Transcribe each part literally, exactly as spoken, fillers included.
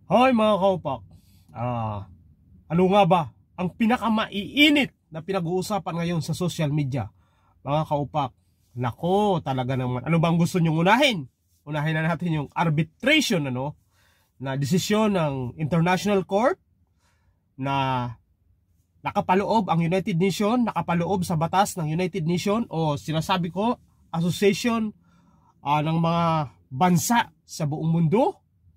Hoy mga kaupak, ah, ano nga ba ang pinakamaiinit na pinag-uusapan ngayon sa social media? Mga kaupak, nako talaga naman, ano bang gusto nyong unahin? Unahin na natin yung arbitration ano, na desisyon ng International Court na nakapaloob ang United Nations, nakapaloob sa batas ng United Nations o sinasabi ko, association uh, ng mga bansa sa buong mundo.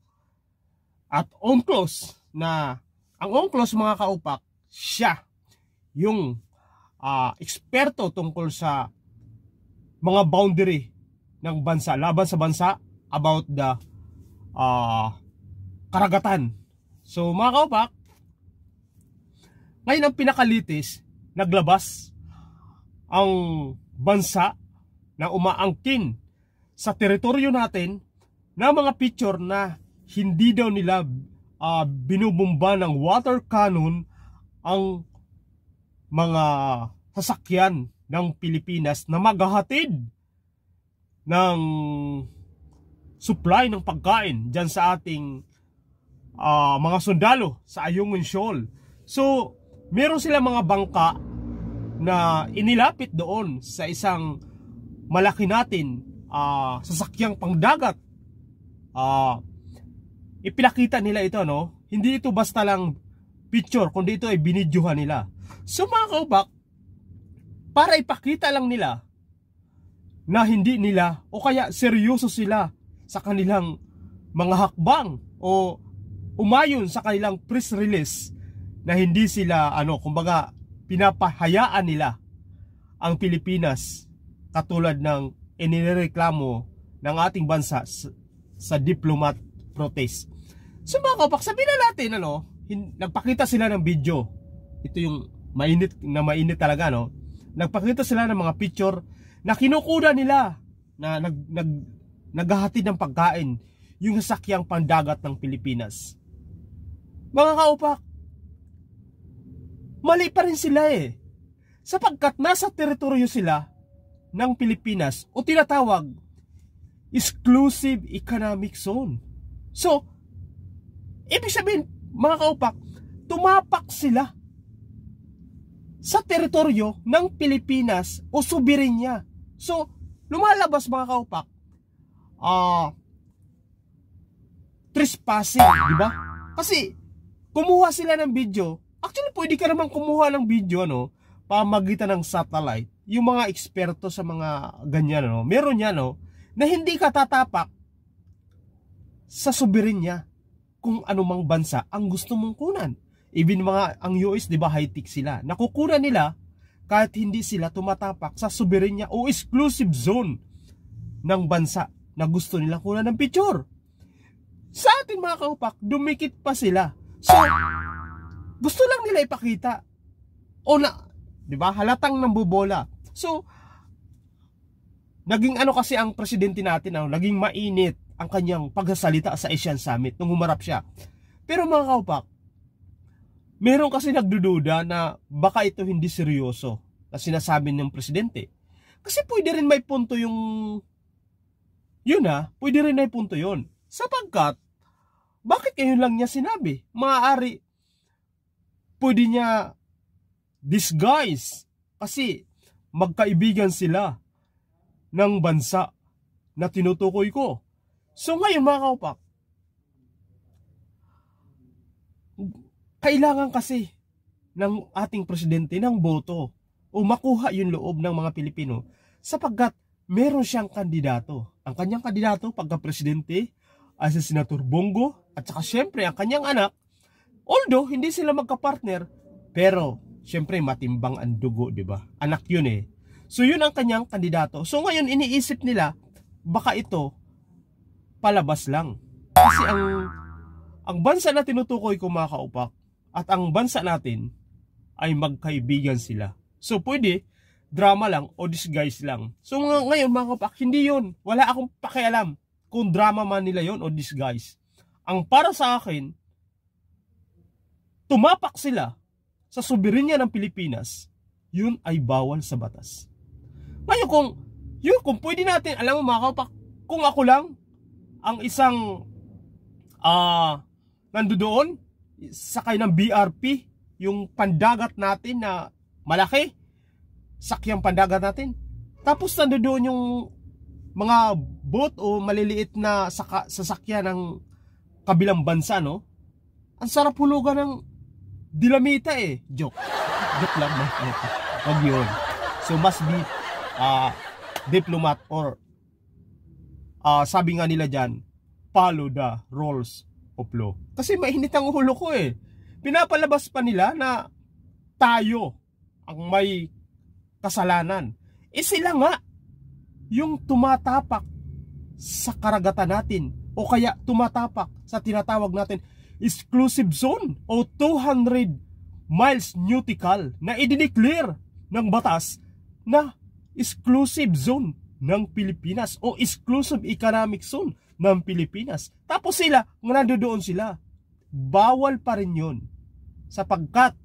At UNCLOS na, ang UNCLOS mga kaupak, siya yung uh, eksperto tungkol sa mga boundary ng bansa, laban sa bansa about the uh, karagatan. So mga kaupak, ngayon ang pinakalitis, naglabas ang bansa na umaangkin sa teritoryo natin na mga picture na hindi daw nila uh, binubumba ng water cannon ang mga sasakyan ng Pilipinas na maghahatid ng supply ng pagkain dyan sa ating uh, mga sundalo sa Ayungin Shoal. So, meron sila mga bangka na inilapit doon sa isang malaki natin uh, sasakyang pangdagat. Ah... Uh, Ipinakita nila ito, no? Hindi ito basta lang picture, kundi ito ay binidyohan nila. So mga kaupak, para ipakita lang nila na hindi nila o kaya seryoso sila sa kanilang mga hakbang o umayon sa kanilang press release na hindi sila, ano, kumbaga, pinapahayaan nila ang Pilipinas katulad ng inireklamo ng ating bansa sa, sa diplomat protest. So mga kaupak, sabihin na natin, ano, nagpakita sila ng video. Ito yung mainit na mainit talaga, no? Nagpakita sila ng mga picture na kinukuha nila na nag, nag, naghahatid ng pagkain yung sasakyang pandagat ng Pilipinas. Mga kaupak, mali pa rin sila eh. Sapagkat nasa teritoryo sila ng Pilipinas o tinatawag exclusive economic zone. So, ibig sabihin, mga kaupak, tumapak sila sa teritoryo ng Pilipinas o soberenya. So, lumalabas mga kaupak, ah, uh, trespassing, di ba? Kasi, kumuha sila ng video. Actually, pwede ka naman kumuha ng video, ano, pamagitan ng satellite. Yung mga eksperto sa mga ganyan, ano, meron yan, no, na hindi ka tatapak sa soberenya kung anumang bansa ang gusto mong kunan. Even mga ang U S, di ba, high-tech sila. Nakukunan nila kahit hindi sila tumatapak sa soberenya o exclusive zone ng bansa na gusto nila kunan ng picture. Sa atin mga kaupak, dumikit pa sila. So, gusto lang nila ipakita. O na, di ba, halatang nambubola. So, naging ano kasi ang presidente natin, ano, naging mainit ang kanyang pagsasalita sa Asian Summit nung humarap siya. Pero mga kaupak, meron kasi nagdududa na baka ito hindi seryoso na sinasabi ng presidente. Kasi pwede rin may punto yung yun ha, pwede rin may punto yun. Sapagkat, bakit ngayon lang niya sinabi? Maaari, pwede niya disguise kasi magkaibigan sila ng bansa na tinutukoy ko. So ngayon mga kaupak, kailangan kasi ng ating presidente ng boto o makuha yung loob ng mga Pilipino sapagkat meron siyang kandidato. Ang kanyang kandidato pagka-presidente ay si Senator Bongo at saka syempre ang kanyang anak, although hindi sila magka-partner, pero syempre matimbang ang dugo, di ba? Anak yun eh. So yun ang kanyang kandidato. So ngayon iniisip nila baka ito palabas lang. Kasi ang ang bansa na tinutukoy ko mga kaupak at ang bansa natin ay magkaibigan sila. So pwede drama lang o disguise lang. So ngayon mga kaupak, hindi yun. Wala akong pakialam kung drama man nila yon o disguise. Ang para sa akin, tumapak sila sa soberenya ng Pilipinas, yun ay bawal sa batas. Ngayon kung yun, kung pwede natin, alam mo mga kaupak, kung ako lang ang isang uh, nandoon, sakay ng B R P, yung pandagat natin na malaki, sakyang pandagat natin. Tapos nandoon yung mga boat o maliliit na saka, sasakyan ng kabilang bansa, no? Ang sarap hulugan ng dinamita eh. Joke. Joke lang. Wag yun. So must be uh, diplomat or uh, sabi nga nila dyan, follow the rules of law. Kasi mainit ang ulo ko eh. Pinapalabas pa nila na tayo ang may kasalanan. Eh sila nga yung tumatapak sa karagatan natin o kaya tumatapak sa tinatawag natin exclusive zone o two hundred miles nautical na idineclare ng batas na exclusive zone ng Pilipinas o exclusive economic zone ng Pilipinas. Tapos sila, nandoon sila. Bawal pa rin yun sapagkat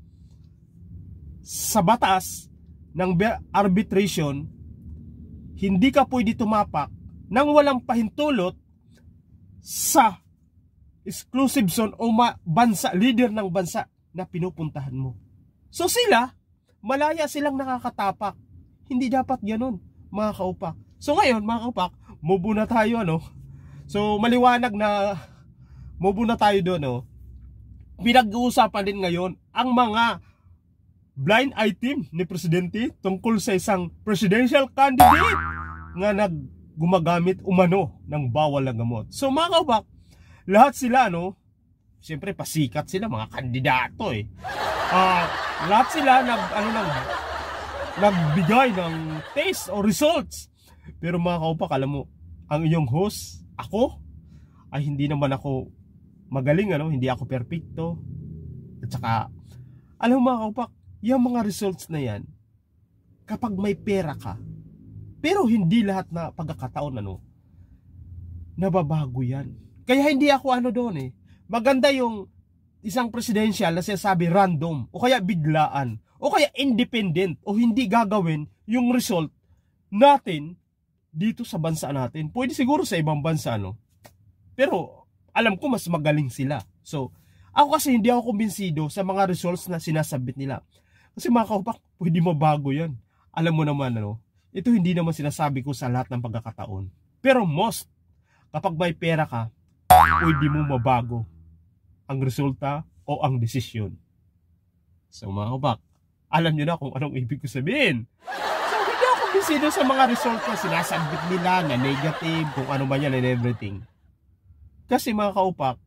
sa batas ng arbitration hindi ka pwede tumapak nang walang pahintulot sa exclusive zone o bansa, leader ng bansa na pinupuntahan mo. So sila, malaya silang nakakatapak. Hindi dapat ganun, mga kaupak. So ngayon, mga kaupak, move na tayo, ano? So maliwanag na move na tayo doon, no? Pinag-uusapan din ngayon ang mga blind item ni Presidente tungkol sa isang presidential candidate nga naggumagamit umano ng bawal na gamot. So mga kaubak, lahat sila, no, siyempre pasikat sila, mga kandidato eh. Uh, lahat sila nag, ano, nag, nagbigay ng test o results. Pero mga kaubak, alam mo, ang iyong host, ako, ay hindi naman ako magaling, ano, hindi ako perfecto. At saka, alam mo mga kaupak, yung mga results na yan, kapag may pera ka, pero hindi lahat na pagkakataon, ano, nababago yan. Kaya hindi ako ano doon eh. Maganda yung isang presidential na sinasabi random, o kaya biglaan, o kaya independent, o hindi gagawin yung result natin dito sa bansa natin. Pwede siguro sa ibang bansa, no? Pero alam ko mas magaling sila. So, ako kasi hindi ako kumbinsido sa mga results na sinasabit nila. Kasi mga kaupak, pwede mabago yan. Alam mo naman, ano, ito hindi naman sinasabi ko sa lahat ng pagkakataon. Pero most, kapag may pera ka, pwede mo mabago ang resulta o ang desisyon. So mga kaupak, alam nyo na kung anong ibig ko sabihin. So hindi ako kumbinsido sa mga results na sinasabit nila na negative, kung ano ba yan and everything. Kasi mga kaupak,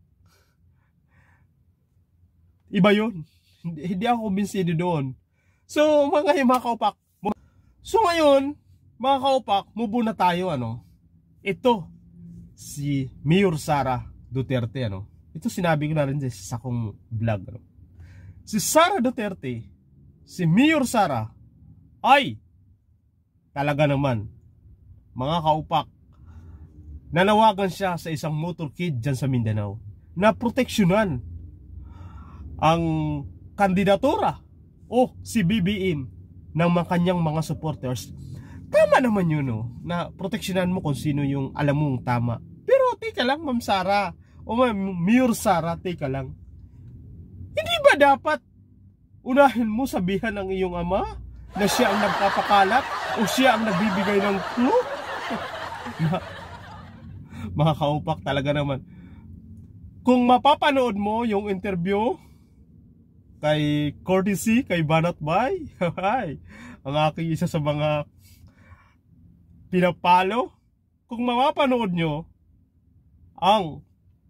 iba yun. Hindi, hindi ako kumbinsido doon. So, mga mga kaupak. So, ngayon, mga kaupak, move na tayo, ano. Ito, si Mayor Sara Duterte, ano. Ito sinabi ko na rin sa akong vlog, ano. Si Sara Duterte, si Mayor Sara, ay, talaga naman, mga kaupak, nanawagan siya sa isang motorcade dyan sa Mindanao na proteksyonan ang kandidatura o si B B M ng mga kanyang mga supporters. Tama naman yun, no? Na proteksyonan mo kung sino yung alam mong tama. Pero teka lang, Ma'am Sara o Ma'am Mayor Sara, teka lang. Hindi ba dapat unahin mo sabihan ng iyong ama na siya ang nagpapakalat o siya ang nagbibigay ng clue? Mga kaupak, talaga naman. Kung mapapanood mo yung interview kay courtesy kay Banat Bay, ang aking isa sa mga pinapalo, kung mapapanood nyo ang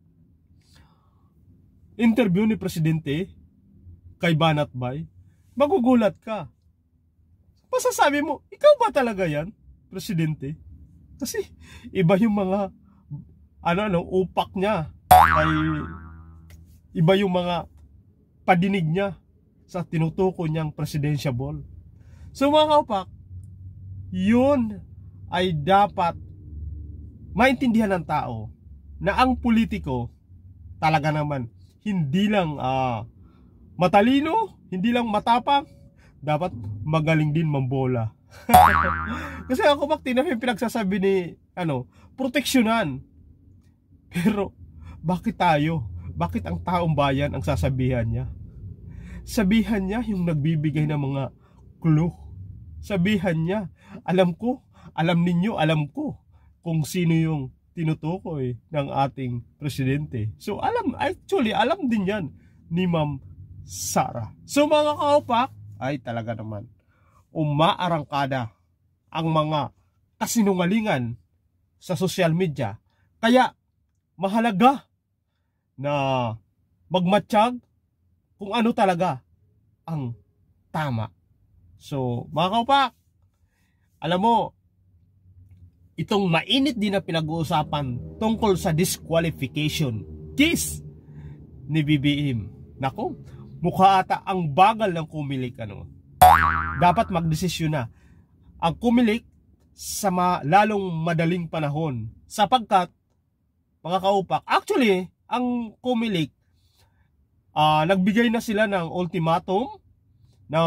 interview ni Presidente kay Banat Bay, magugulat ka. Masasabi mo, ikaw ba talaga yan, Presidente? Kasi iba yung mga ano ano upak niya, ay iba yung mga padinig niya sa tinutukoy niyang presidential ball. So mga kaupak, yun ay dapat maintindihan ng tao na ang politiko talaga naman hindi lang uh, matalino, hindi lang matapang, dapat magaling din mambola. Kasi ako bak tinabi yung pinagsasabi ni ano, proteksyonan. Pero bakit tayo? bakit ang taong bayan ang sasabihan niya? Sabihan niya yung nagbibigay ng mga clue. Sabihan niya, alam ko, alam ninyo, alam ko kung sino yung tinutukoy ng ating presidente. So alam, actually alam din yan ni Ma'am Sara. So mga kaupak, ay talaga naman umaarangkada ang mga kasinungalingan sa social media. Kaya mahalaga na magmatsyag kung ano talaga ang tama. So, mga kaupak, alam mo, itong mainit din na pinag-uusapan tungkol sa disqualification case ni B B M. Nako, mukha ata ang bagal ng Comelec, ano. Dapat magdesisyon na ang Comelec sa ma lalong madaling panahon. Sapagkat, mga kaupak, actually, ang Comelec, uh, nagbigay na sila ng ultimatum na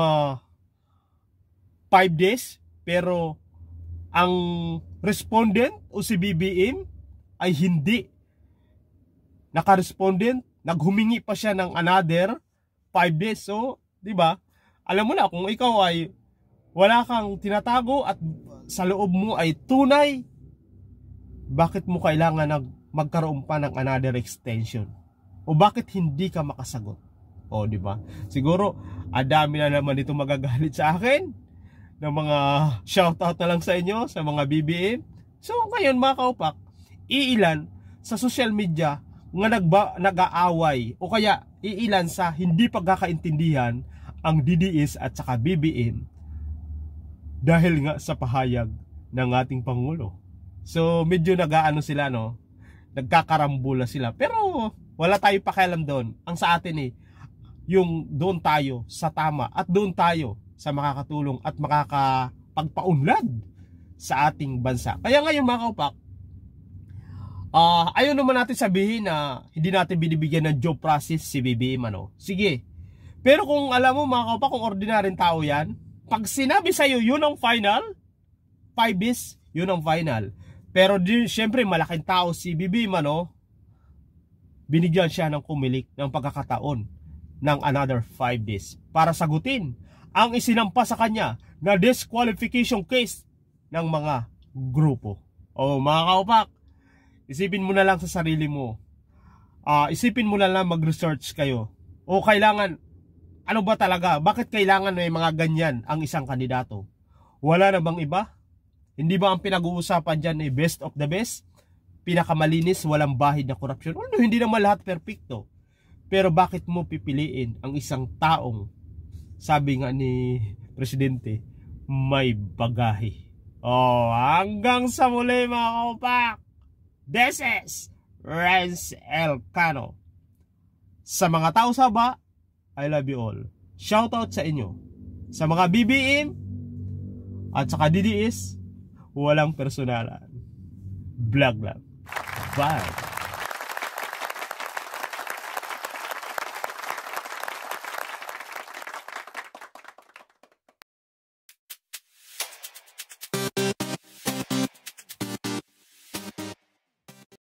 five days, pero ang respondent o si B B M ay hindi naka-respondent, naghumingi pa siya ng another five days. So, di ba? Alam mo na, kung ikaw ay wala kang tinatago at sa loob mo ay tunay, bakit mo kailangan nag magkaroon pa ng another extension? O bakit hindi ka makasagot? O, di ba? Siguro, adami na naman dito magagalit sa akin ng mga shoutout na lang sa inyo, sa mga B B M. So, ngayon mga kaupak, iilan sa social media nga nagba, nag-aaway o kaya iilan sa hindi pagkakaintindihan ang D D S at saka B B M dahil nga sa pahayag ng ating Pangulo. So, medyo nag-aano sila, no? Nagkakarambula sila. Pero, wala tayong pakialam doon. Ang sa atin eh, yung doon tayo sa tama at doon tayo sa makakatulong at makakapagpaunlad sa ating bansa. Kaya ngayon mga kaupak, uh, ayaw naman natin sabihin na hindi natin binibigyan ng job process si B B M, ano. Sige. Pero kung alam mo mga kaupak, kung ordinaryong tao yan, pag sinabi sa'yo yun ang final, five days, yun ang final. Pero di, syempre malaking tao si B B M, ano, binigyan siya ng Comelec ng pagkakataon ng another five days para sagutin ang isinampa sa kanya na disqualification case ng mga grupo. O mga kaupak, isipin mo na lang sa sarili mo. Uh, isipin mo na lang mag-research kayo. O kailangan, ano ba talaga? Bakit kailangan may mga ganyan ang isang kandidato? Wala na bang iba? Hindi ba ang pinag-uusapan dyan ay best of the best? Pinakamalinis, walang bahid na korupsyon? Ano, hindi naman lahat perfecto. Pero bakit mo pipiliin ang isang taong, sabi nga ni Presidente, may bagahe? Oh, hanggang sa muli mga kaupak. This is Renz Elcano. Sa mga tao sa ba, I love you all. Shoutout sa inyo. Sa mga B B M at saka D D S, walang personalan. Vlog lang. Bye.